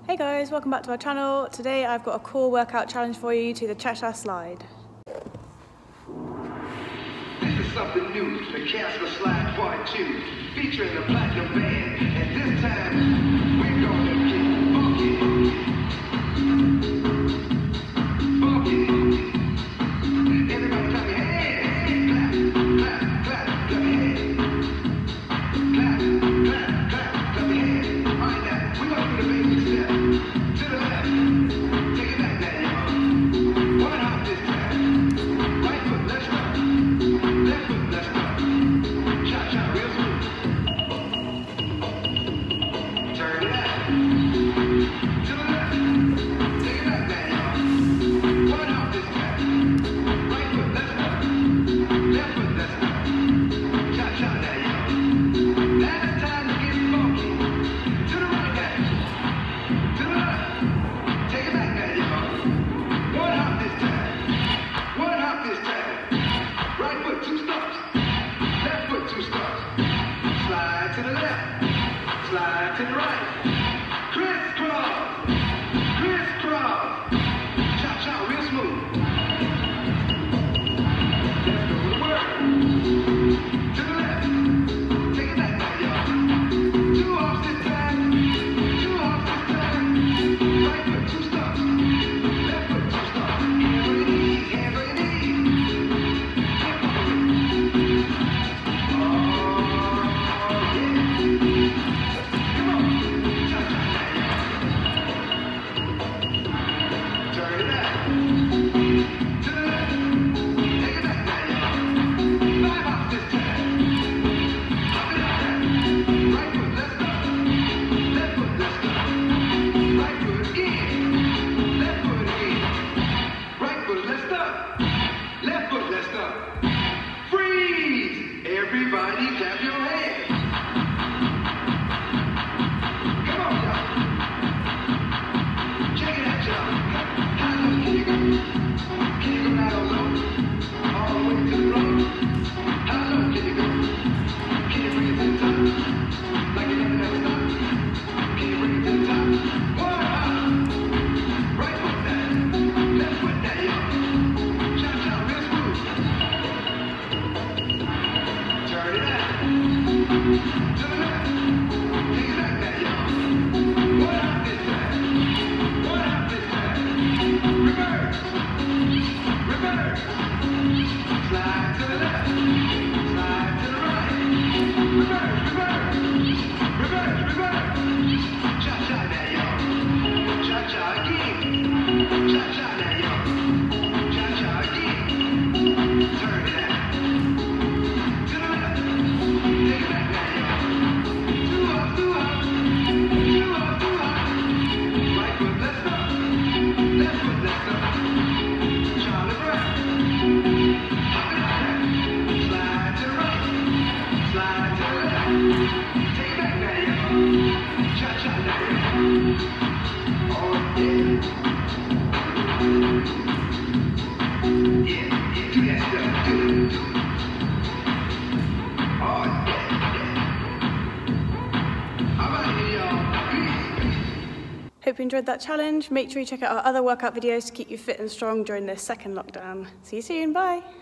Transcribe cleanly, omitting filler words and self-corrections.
Hey guys, welcome back to our channel. Today I've got a core workout challenge for you to the cha-cha slide. This is something new, the Casper Slide Part 2, featuring the Platinum Band, and this time we're gonna get funky. Funky. Everybody clap your hands. Clap, clap, clap, clap your hands. Clap, clap, clap, clap your hands. All right, now, we're gonna do the basic step. To the left. Take it back now, y'all. One hop this time. Right foot, let's go. Left foot, let's go. Cha-cha, real smooth. Turn it out. To the left. Take it back now, y'all. One hop this time. Right foot, let's go. Left foot, let's go. Cha-cha now, y'all. Now it's time to get funky. To the right now. To the left. Take it back now, y'all. One hop this time. One hop this time. Right foot, 2 steps. Left foot, 2 steps. Slide to the left. Slide to the right. Crisscross. Crisscross. Cha-cha, real smooth. Let's go to work. To the left. Take it back now, y'all. 2 hops this time. 2 hops this time. Right foot, 2 steps. Left foot, 2 steps. Hands on your knees. Hands on your knees. Oh, yeah. Come on. Cha-cha now, y'all. Turn it out. To the left. Take it back now, y'all. 5 hops this time. Hop it out. Right foot, let's go. Left foot, let's go. Right foot again. Left foot again. Right foot, let's go. Left foot, let's go. Freeze! Everybody clap your hands. Come on, y'all. Check it out, y'all. How low can you go? Can you go right on low? All the way to the right? How low can you go? Can you bring it to the top? Like you never stop? Can you bring it to the top? One hop. Right foot down. Left foot down, y'all. Cha-cha, real smooth. Turn it out. To the left. Take it back now, y'all. One hop this time. One hop this time. Reverse. Reverse. Slide to the left. Slide to the right. Reverse, reverse. Reverse, reverse. Cha-cha now, y'all. Cha-cha again. Cha-cha now, y'all. Cha-cha again. Turn it out. To the left. Take it back now, y'all. 2 hops, 2 hops. 2 hops, 2 hops. Right foot, let's go. Left foot, let's go. Charlie Brown. Hop it out. Slide to the right. Slide to the left. Take it back now, y'all. Cha-cha now, y'all. Oh, yeah. Yeah, do that stuff. Do it. Oh, yeah. All right, y'all. Peace. Hope you enjoyed that challenge. Make sure you check out our other workout videos to keep you fit and strong during this second lockdown. See you soon, bye.